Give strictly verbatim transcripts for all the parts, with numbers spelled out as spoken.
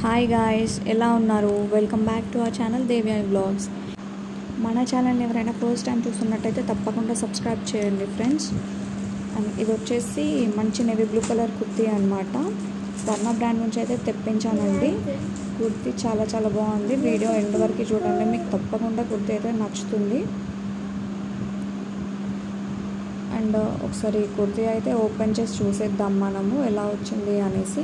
Hi guys, ఎలా ఉన్నారు? Welcome back to our channel Devi blogs. మన ఛానల్ని ఎవరైనా ఫస్ట్ టైం చూస్తున్నట్టయితే తప్పకుండా సబ్స్క్రైబ్ చేయండి ఫ్రెండ్స్. అండ్ ఇది వచ్చేసి మంచి నేవీ బ్లూ కలర్ కుర్తీ అనమాట. స్వర్ణ బ్రాండ్ నుంచి అయితే తెప్పించానండి. కుర్తీ చాలా చాలా బాగుంది. వీడియో ఎండ్ వరకు చూడండి, మీకు తప్పకుండా కుర్తీ అయితే నచ్చుతుంది. అండ్ ఒకసారి కుర్తీ అయితే ఓపెన్ చేసి చూసేద్దాం మనము ఎలా వచ్చింది అనేసి.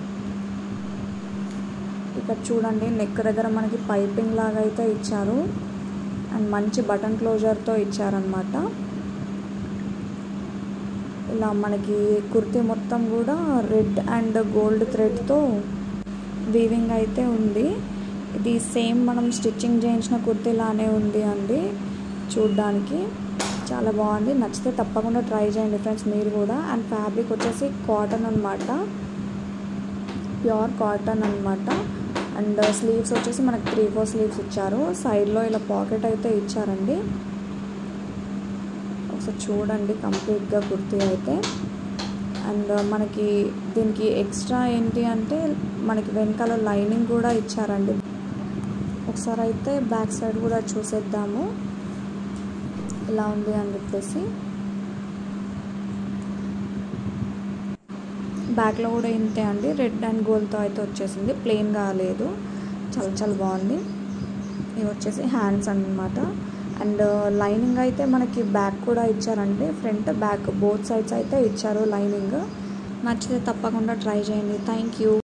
ఇక్కడ చూడండి, నెక్ దగ్గర మనకి పైపింగ్ లాగా అయితే ఇచ్చారు అండ్ మంచి బటన్ క్లోజర్తో ఇచ్చారనమాట. ఇలా మనకి కుర్తీ మొత్తం కూడా రెడ్ అండ్ గోల్డ్ థ్రెడ్తో వీవింగ్ అయితే ఉంది. ఇది సేమ్ మనం స్టిచ్చింగ్ చేయించిన కుర్తీ లానే ఉంది అండి. చూడ్డానికి చాలా బాగుంది. నచ్చితే తప్పకుండా ట్రై చేయండి ఫ్రెండ్స్ మీరు కూడా. అండ్ ఫ్యాబ్రిక్ వచ్చేసి కాటన్ అనమాట, ప్యూర్ కాటన్ అనమాట. అండ్ స్లీవ్స్ వచ్చేసి మనకి త్రీ ఫోర్ స్లీవ్స్ ఇచ్చారు. సైడ్లో ఇలా పాకెట్ అయితే ఇచ్చారండి. ఒకసారి చూడండి కంప్లీట్గా కుర్తీ అయితే. అండ్ మనకి దీనికి ఎక్స్ట్రా ఏంటి అంటే మనకి వెనకాల లైనింగ్ కూడా ఇచ్చారండి. ఒకసారి అయితే బ్యాక్ సైడ్ కూడా చూసేద్దాము ఎలా ఉంది అని చెప్పేసి. బ్యాక్లో కూడా ఇంతే అండి, రెడ్ అండ్ గోల్డ్తో అయితే వచ్చేసింది, ప్లెయిన్ కాలేదు. చాలా చాలా బాగుంది. ఇవి వచ్చేసి హ్యాండ్స్ అన్నమాట. అండ్ లైనింగ్ అయితే మనకి బ్యాక్ కూడా ఇచ్చారండి, ఫ్రంట్ బ్యాక్ బోత్ సైడ్స్ అయితే ఇచ్చారు లైనింగ్. నచ్చితే తప్పకుండా ట్రై చేయండి. Thank you.